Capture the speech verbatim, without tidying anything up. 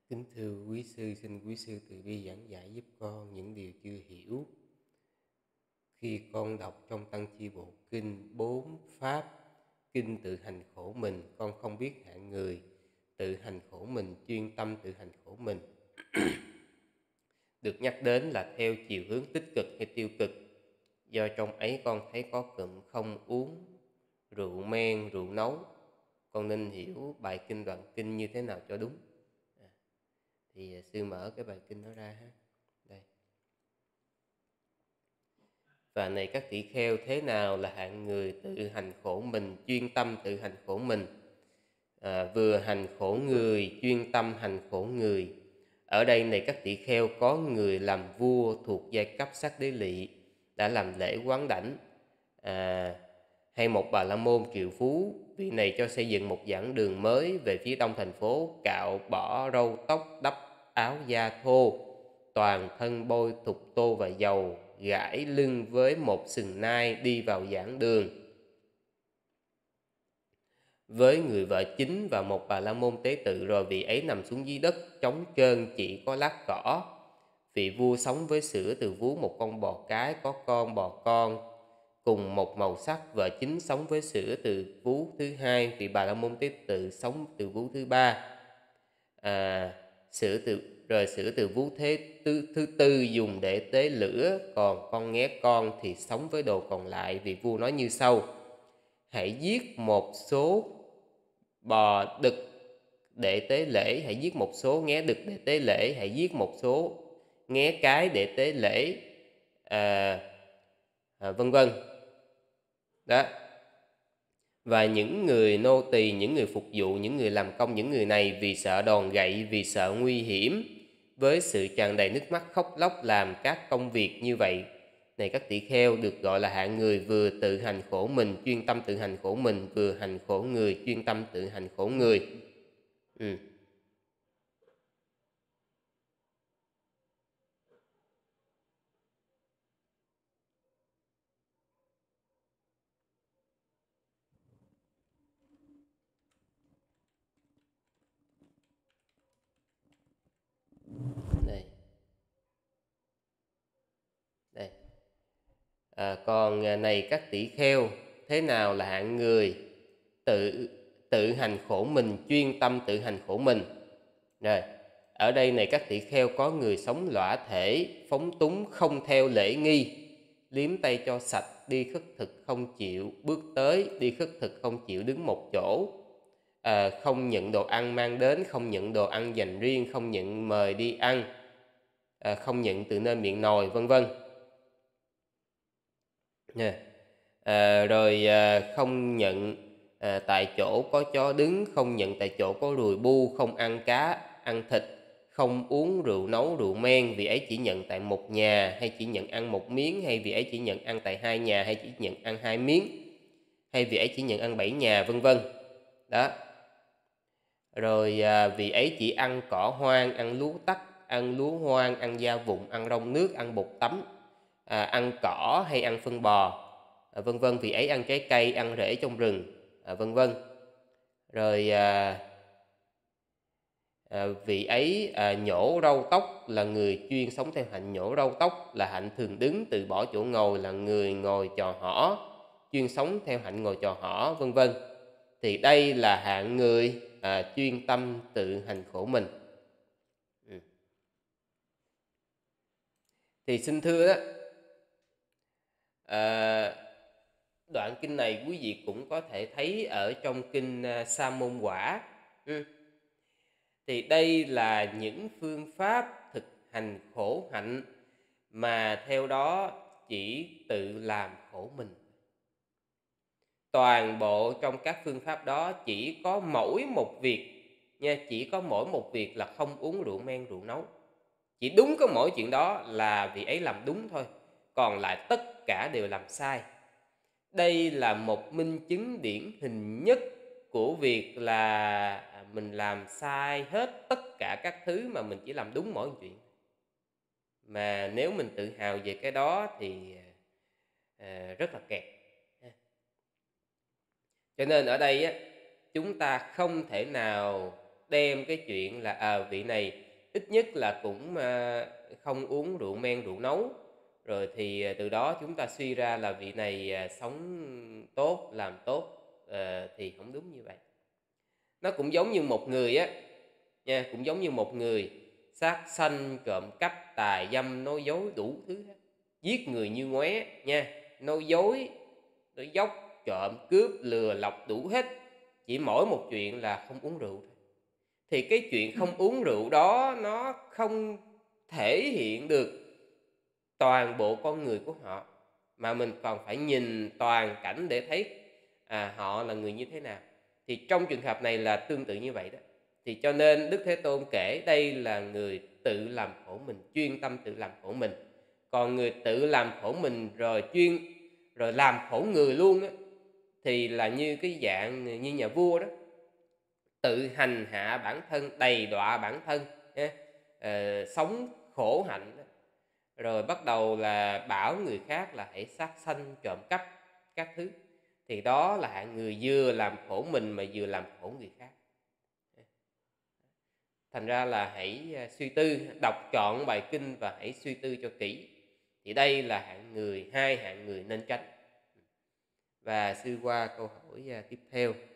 Kính thưa quý sư, xin quý sư từ bi giảng giải giúp con những điều chưa hiểu. Khi con đọc trong Tăng Chi Bộ Kinh bốn Pháp, Kinh tự hành khổ mình, con không biết hạng người tự hành khổ mình, chuyên tâm tự hành khổ mình. Được nhắc đến là theo chiều hướng tích cực hay tiêu cực. Do trong ấy con thấy có cụm không uống rượu men, rượu nấu. Con nên hiểu bài kinh đoạn kinh như thế nào cho đúng. À, thì sư mở cái bài kinh đó ra ha. Đây. Và này các tỷ kheo, thế nào là hạng người tự hành khổ mình, chuyên tâm tự hành khổ mình? À, vừa hành khổ người, chuyên tâm hành khổ người. Ở đây này các tỷ kheo, có người làm vua thuộc giai cấp sắc đế lỵ đã làm lễ quán đảnh, à, hay một bà la môn triệu phú, vị này cho xây dựng một giảng đường mới về phía đông thành phố, cạo bỏ râu tóc, đắp áo da thô, toàn thân bôi thục tô và dầu, gãi lưng với một sừng nai đi vào giảng đường với người vợ chính và một bà la môn tế tự. Rồi vị ấy nằm xuống dưới đất trống trơn, chỉ có lát cỏ. Vị vua sống với sữa từ vú một con bò cái có con bò con cùng một màu sắc. Vợ chính sống với sữa từ vú thứ hai. Vị bà la môn tế tự sống từ vú thứ ba. À, sữa từ rồi sữa từ vú thế thứ, thứ tư dùng để tế lửa, còn con nghé con thì sống với đồ còn lại. Vị vua nói như sau: hãy giết một số bò đực để tế lễ, hãy giết một số nghé đực để tế lễ, hãy giết một số nghé cái để tế lễ, à, à, vân vân. Đó. Và những người nô tỳ, những người phục vụ, những người làm công, những người này vì sợ đòn gậy, vì sợ nguy hiểm, với sự tràn đầy nước mắt khóc lóc làm các công việc như vậy. Này các tỷ kheo, được gọi là hạng người vừa tự hành khổ mình, chuyên tâm tự hành khổ mình, vừa hành khổ người, chuyên tâm tự hành khổ người. Ừ. Đây. Đây. À, còn này các tỷ kheo, thế nào là hạng người tự tự hành khổ mình, chuyên tâm tự hành khổ mình? Rồi, ở đây này các tỷ kheo, có người sống lõa thể, phóng túng, không theo lễ nghi, liếm tay cho sạch, đi khất thực không chịu bước tới, đi khất thực không chịu đứng một chỗ, à, không nhận đồ ăn mang đến, không nhận đồ ăn dành riêng, không nhận mời đi ăn, à, không nhận từ nơi miệng nồi, vân vân. Yeah. À, rồi à, không nhận à, tại chỗ có chó đứng, không nhận tại chỗ có ruồi bu, không ăn cá, ăn thịt, không uống rượu nấu, rượu men, vì ấy chỉ nhận tại một nhà, hay chỉ nhận ăn một miếng, hay vì ấy chỉ nhận ăn tại hai nhà, hay chỉ nhận ăn hai miếng, hay vì ấy chỉ nhận ăn bảy nhà, vân vân. Đó. Rồi à, vì ấy chỉ ăn cỏ hoang, ăn lúa tắc, ăn lúa hoang, ăn da vụn, ăn rong nước, ăn bột tắm, à, ăn cỏ hay ăn phân bò, à, vân vân. Vì ấy ăn trái cây, ăn rễ trong rừng, à, vân vân. Rồi à, à, vị ấy à, nhổ râu tóc, là người chuyên sống theo hạnh nhổ râu tóc, là hạnh thường đứng, từ bỏ chỗ ngồi, là người ngồi chò hõ, chuyên sống theo hạnh ngồi chò hõ, vân vân. Thì đây là hạng người à, chuyên tâm tự hành khổ mình. Ừ. Thì xin thưa đó, à, đoạn kinh này quý vị cũng có thể thấy ở trong kinh Sa Môn Quả. Ừ. Thì đây là những phương pháp thực hành khổ hạnh mà theo đó chỉ tự làm khổ mình. Toàn bộ trong các phương pháp đó chỉ có mỗi một việc nha, chỉ có mỗi một việc là không uống rượu men, rượu nấu. Chỉ đúng có mỗi chuyện đó là vị ấy làm đúng thôi, còn lại tất cả đều làm sai. Đây là một minh chứng điển hình nhất của việc là mình làm sai hết tất cả các thứ mà mình chỉ làm đúng mỗi chuyện. Mà nếu mình tự hào về cái đó thì à, rất là kẹt. Cho nên ở đây á, chúng ta không thể nào đem cái chuyện là à, vị này ít nhất là cũng à, không uống rượu men rượu nấu, rồi thì à, từ đó chúng ta suy ra là vị này à, sống tốt làm tốt, ờ, thì không đúng như vậy. Nó cũng giống như một người á nha, cũng giống như một người sát sanh, trộm cắp, tà dâm, nói dối đủ thứ hết, giết người như ngoé nha, nói dối, nói dóc, trộm, cướp, lừa, lọc đủ hết. Chỉ mỗi một chuyện là không uống rượu thôi. Thì cái chuyện không uống rượu đó nó không thể hiện được toàn bộ con người của họ, mà mình còn phải nhìn toàn cảnh để thấy, à, họ là người như thế nào. Thì trong trường hợp này là tương tự như vậy đó. Thì cho nên Đức Thế Tôn kể đây là người tự làm khổ mình, chuyên tâm tự làm khổ mình. Còn người tự làm khổ mình rồi chuyên rồi làm khổ người luôn á, thì là như cái dạng như nhà vua đó, tự hành hạ bản thân, đầy đọa bản thân ha, ờ, sống khổ hạnh đó. Rồi bắt đầu là bảo người khác là hãy sát sanh, trộm cắp các thứ. Thì đó là hạng người vừa làm khổ mình mà vừa làm khổ người khác. Thành ra là hãy à, suy tư, đọc trọn bài kinh và hãy suy tư cho kỹ. Thì đây là hạng người, hai hạng người nên tránh. Và sư qua câu hỏi à, tiếp theo.